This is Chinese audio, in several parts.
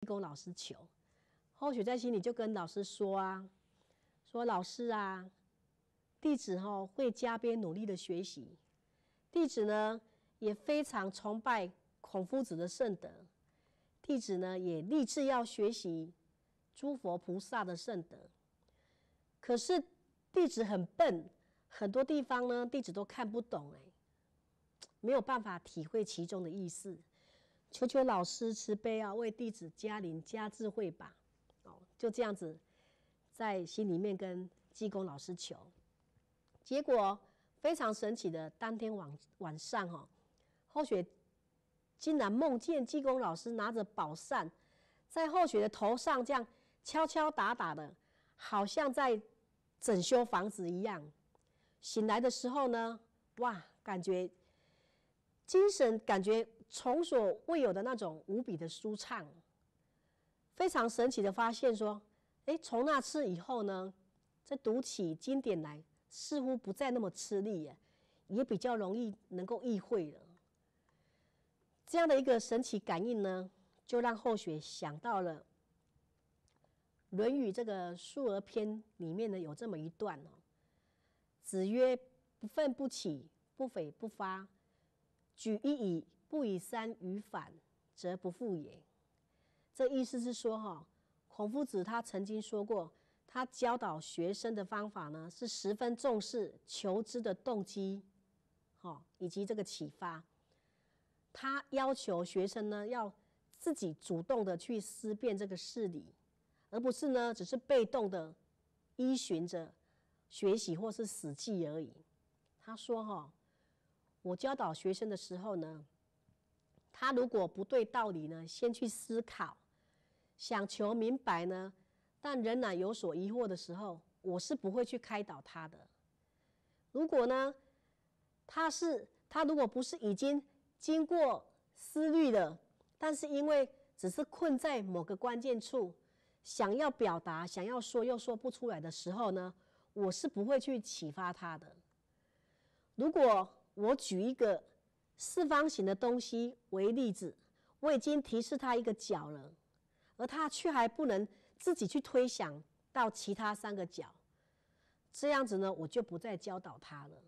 公老师求。后学在心里就跟老师说啊，说老师啊，弟子会加鞭努力的学习，弟子呢也非常崇拜孔夫子的圣德，弟子呢也立志要学习诸佛菩萨的圣德。可是弟子很笨，很多地方呢弟子都看不懂，没有办法体会其中的意思。求求老师慈悲啊，为弟子加灵加智慧吧。就这样子在心里面跟济公老师求。结果非常神奇的，当天晚上后学竟然梦见济公老师拿着宝扇在后学的头上这样敲敲打打的，好像在整修房子一样。醒来的时候呢，哇，感觉精神感觉从所未有的那种无比的舒畅。非常神奇的发现说，从那次以后呢，这读起经典来似乎不再那么吃力，也比较容易能够意会了。这样的一个神奇感应呢，就让后学想到了《论语》这个述而篇里面呢有这么一段子曰：不愤不启，不悱不发，举一以不以三于反，则不复也。这意思是说孔夫子他曾经说过，他教导学生的方法呢是十分重视求知的动机以及这个启发。他要求学生呢要自己主动的去思辨这个事理，而不是呢只是被动的依循着学习或是死记而已。他说我教导学生的时候呢，他如果不对道理呢先去思考，想求明白呢，但仍然有所疑惑的时候，我是不会去开导他的。如果呢他如果不是已经经过思虑了，但是因为只是困在某个关键处，想要表达想要说又说不出来的时候呢，我是不会去启发他的。如果我举一个四方形的东西为例子，我已经提示他一个角了，而他却还不能自己去推想到其他三个角，这样子呢我就不再教导他了。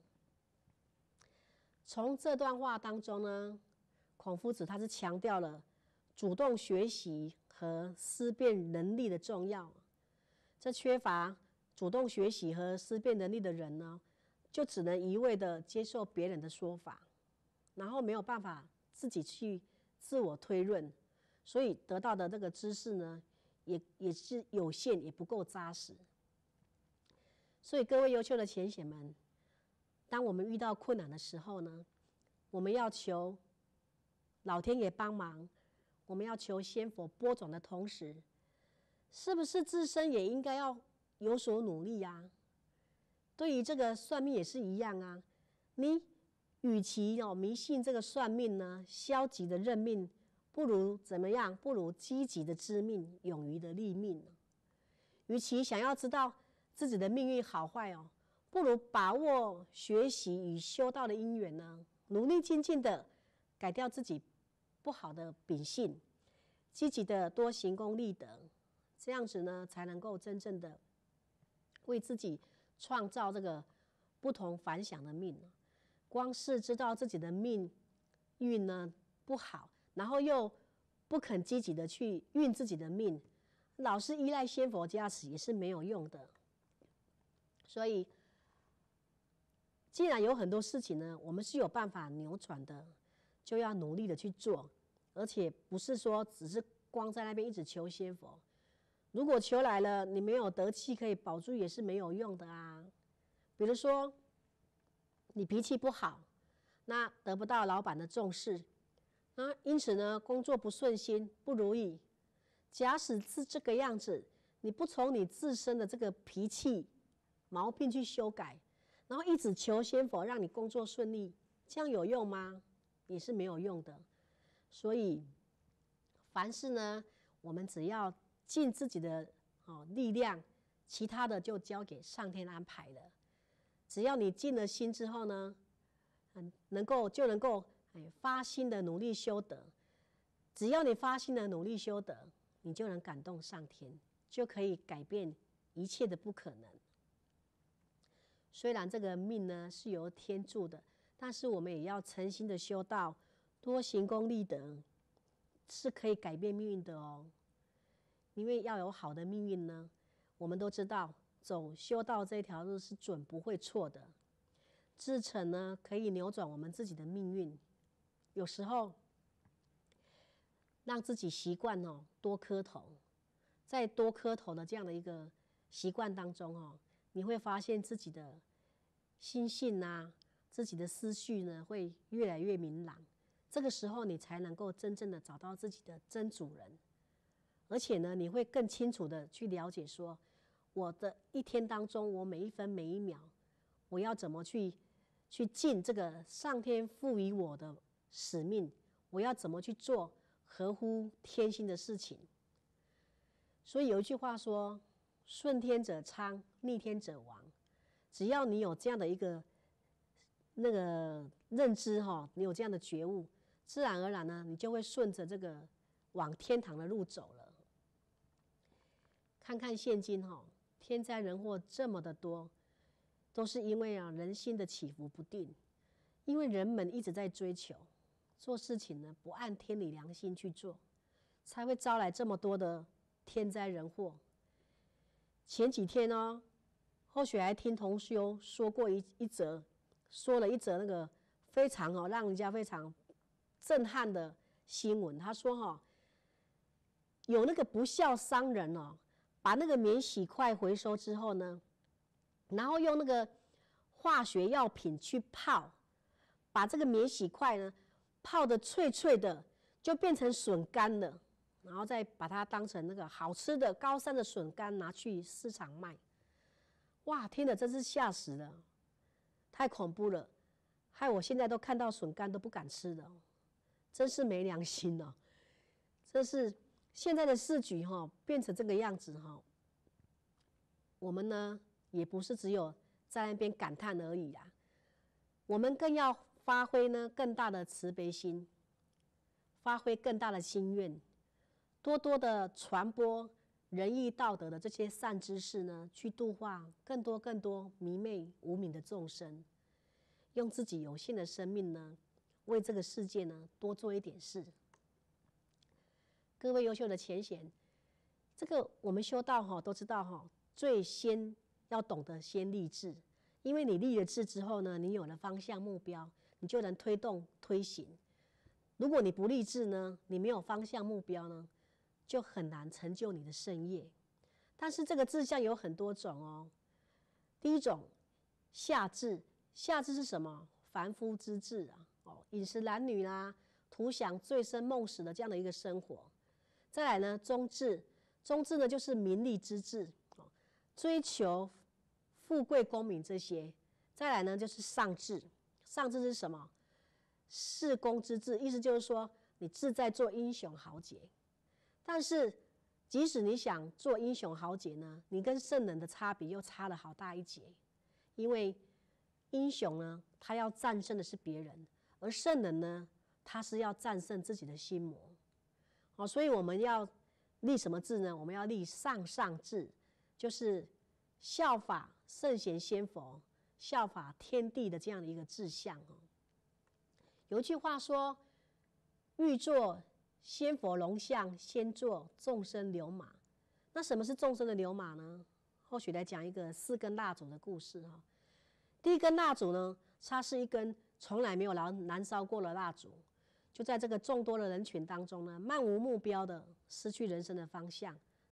从这段话当中呢，孔夫子他是强调了主动学习和思辨能力的重要。这缺乏主动学习和思辨能力的人呢，就只能一味的接受别人的说法，然后没有办法自己去自我推论，所以得到的这个知识呢也是有限，也不够扎实。所以各位优秀的浅显们，当我们遇到困难的时候呢，我们要求老天爷帮忙，我们要求仙佛播种的同时，是不是自身也应该要有所努力啊？对于这个算命也是一样啊，你与其迷信这个算命呢，消极的认命，不如怎么样？不如积极的知命，勇于的立命。与其想要知道自己的命运好坏不如把握学习与修道的因缘呢，努力精进的改掉自己不好的秉性，积极的多行功立德，这样子呢，才能够真正的为自己创造这个不同凡响的命。光是知道自己的命运呢不好，然后又不肯积极的去运自己的命，老是依赖仙佛加持也是没有用的。所以既然有很多事情呢，我们是有办法扭转的，就要努力的去做，而且不是说只是光在那边一直求仙佛。如果求来了，你没有德气可以保住，也是没有用的啊。比如说你脾气不好，那得不到老板的重视，因此呢工作不顺心不如意。假使是这个样子，你不从你自身的这个脾气毛病去修改，然后一直求仙佛让你工作顺利，这样有用吗？也是没有用的。所以凡事呢，我们只要尽自己的力量，其他的就交给上天安排了。只要你尽了心之后呢，就能够发心的努力修德。只要你发心的努力修德， 你就能感动上天，就可以改变一切的不可能。虽然这个命呢是由天注的，但是我们也要诚心的修道，多行功立德，是可以改变命运的哦。因为要有好的命运呢，我们都知道走修道这条路是准不会错的。至诚呢，可以扭转我们自己的命运。有时候让自己习惯多磕头，在多磕头的这样的一个习惯当中你会发现自己的心性啊，自己的思绪呢会越来越明朗。这个时候你才能够真正的找到自己的真主人，而且呢，你会更清楚的去了解说，我的一天当中，我每一分每一秒，我要怎么去尽这个上天赋予我的使命，我要怎么去做合乎天心的事情。所以有一句话说，顺天者昌，逆天者亡。只要你有这样的一个认知你有这样的觉悟，自然而然呢，你就会顺着这个往天堂的路走了。看看现今天灾人祸这么的多，都是因为人心的起伏不定，因为人们一直在追求做事情呢，不按天理良心去做，才会招来这么多的天灾人祸。前几天后学还听同修说了一则那个非常让人家非常震撼的新闻。他说有那个不孝商人把那个免洗筷回收之后呢，然后用那个化学药品去泡，把这个免洗筷呢泡得脆脆的，就变成笋干了，然后再把它当成那个好吃的高山的笋干拿去市场卖。哇，听了真是吓死了，太恐怖了，害我现在都看到笋干都不敢吃了，真是没良心哦。这是现在的市局变成这个样子我们呢也不是只有在那边感叹而已啦，我们更要发挥呢更大的慈悲心，发挥更大的心愿，多多的传播仁义道德的这些善知识呢，去度化更多迷昧无明的众生，用自己有限的生命呢，为这个世界呢多做一点事。各位优秀的前贤，这个我们修道都知道最先要懂得先立志，因为你立了志之后呢，你有了方向目标，你就能推动推行。如果你不立志呢，你没有方向目标呢，就很难成就你的圣业。但是这个志向有很多种第一种下志，下志是什么？凡夫之志饮食男女图享醉生梦死的这样的一个生活。再来呢，中志，中志呢就是名利之志追求富贵功名这些。再来呢就是上志，上志是什么？事功之志，意思就是说你志在做英雄豪杰。但是即使你想做英雄豪杰呢，你跟圣人的差别又差了好大一截。因为英雄呢，他要战胜的是别人，而圣人呢，他是要战胜自己的心魔所以我们要立什么志呢？我们要立上志，就是效法圣贤先佛，效法天地的这样的一个志向有一句话说，欲做仙佛龙象，先做众生牛马。那什么是众生的牛马呢？后续来讲一个4根蜡烛的故事第一根蜡烛呢，它是一根从来没有燃烧过的蜡烛，就在这个众多的人群当中呢，漫无目标的失去人生的方向，